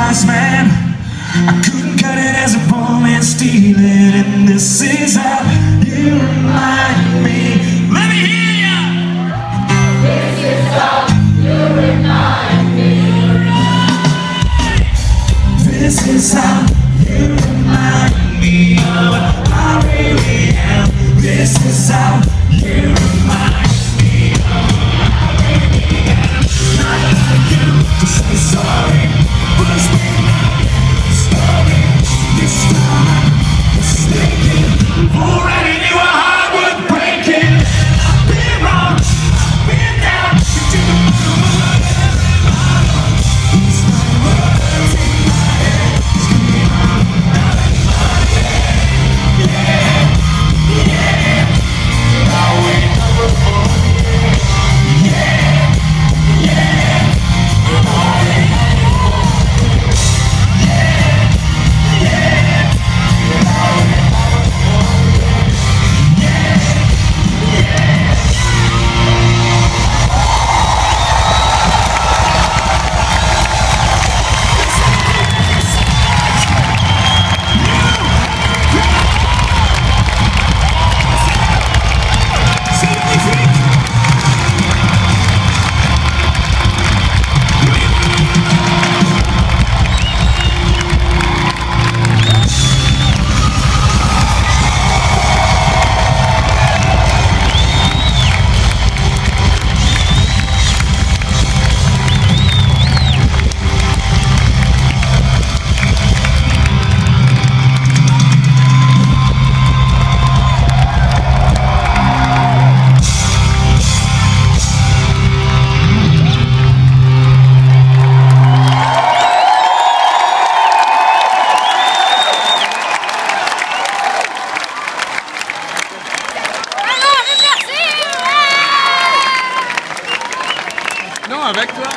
wise man. I couldn't cut it as a poor man steal it, and this is how you remind me. Let me hear ya! This is how you remind me. This is how you remind me of what I really am. This is how you remind me of what I really am. Not like you to say sorry, but it's me story. This time I'm mistaken. Already knew a heart would break it. I've been wrong, I've been down to the bottom of my head. These my words in my head, scream out in my head. Yeah, yeah, now we never forget. Yeah, yeah, now we never forget. Yeah, yeah, now we never forget. Yeah, yeah. Non, avec toi.